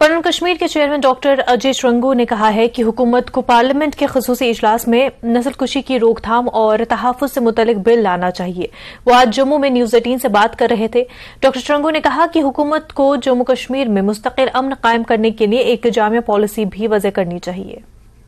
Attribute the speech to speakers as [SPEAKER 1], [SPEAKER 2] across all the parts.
[SPEAKER 1] पनून कश्मीर के chairman doctor Ajay श्रृंगू ने कहा है कि हुकूमत को पार्लियामेंट के खसूसी इजलास में नस्लकुशी की रोकथाम और तहफ़्फ़ुज़ से मुतल्लिक बिल लाना चाहिए। वो आज जम्मू में न्यूज़ 18 से बात कर रहे थे। डॉक्टर श्रृंगू ने कहा कि हुकूमत को जम्मू कश्मीर में मुस्तकिल अमन कायम करने के लिए एक जामिया पॉलिसी भी वज़ह करनी चाहिए।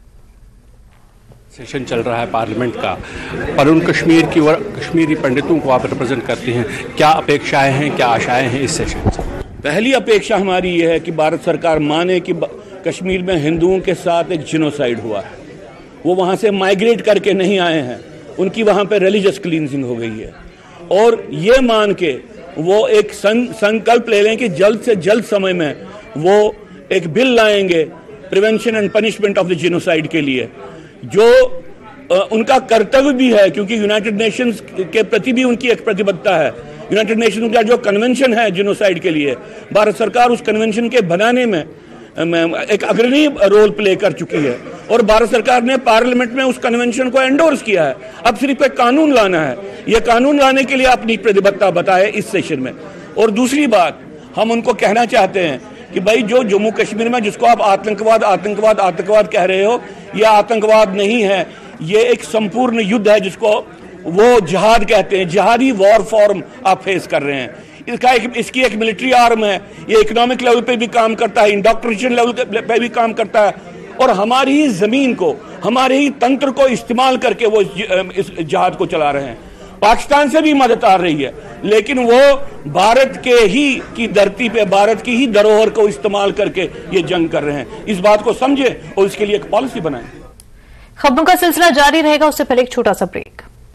[SPEAKER 2] सेशन चल रहा है पार्लियामेंट का, पनून कश्मीर की कश्मीरी पंडितों को आप रिप्रेजेंट करते हैं, क्या अपेक्षाएं हैं, क्या आशाएं हैं इस सेशन से?
[SPEAKER 3] पहली अपेक्षा हमारी ये है कि भारत सरकार माने कि कश्मीर में हिंदुओं के साथ एक जिनोसाइड हुआ है। वो वहाँ से माइग्रेट करके नहीं आए हैं, उनकी वहाँ पे रिलीजियस क्लींजिंग हो गई है। और ये मान के वो एक संकल्प ले लें कि जल्द से जल्द समय में वो एक बिल लाएंगे prevention and punishment of the genocide के लिए, जो उनका कर्तव्य भी है, क्योंकि यूनाइटेड नेशंस के प्रति भी उनकी एक प्रतिबद्धता है। यूनाइटेड नेशंस का जो कन्वेंशन है जिनोसाइड के लिए, भारत सरकार उस कन्वेंशन के बनाने में एक अग्रणी रोल प्ले कर चुकी है और भारत सरकार ने पार्लियामेंट में उस कन्वेंशन को एंडोर्स किया है। अब सिर्फ एक कानून लाना है, यह कानून लाने के लिए अपनी प्रतिबद्धता बताए इस सेशन में। और दूसरी बात, हम उनको कहना चाहते हैं कि भाई जो जम्मू कश्मीर में जिसको आप आतंकवाद कह रहे हो, यह आतंकवाद नहीं है, ये एक संपूर्ण युद्ध है जिसको वो जिहाद कहते हैं। जिहादी वॉर फॉर्म आप फेस कर रहे हैं। इसकी एक मिलिट्री आर्म है, ये इकोनॉमिक लेवल पे भी काम करता है, इंडोक्ट्रिनेशन लेवल पे भी काम करता है, और हमारी ही जमीन को, हमारे ही तंत्र को इस्तेमाल करके वो इस जिहाद को चला रहे हैं। पाकिस्तान से भी मदद आ रही है, लेकिन वो भारत के ही की धरती पे भारत की ही धरोहर को इस्तेमाल करके ये जंग कर रहे हैं। इस बात को समझे और इसके लिए एक पॉलिसी बनाएं।
[SPEAKER 1] खबरों का सिलसिला जारी रहेगा, उससे पहले एक छोटा सा ब्रेक।